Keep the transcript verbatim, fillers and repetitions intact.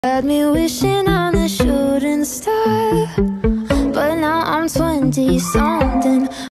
Had me wishing on a shooting star, but now I'm twenty something.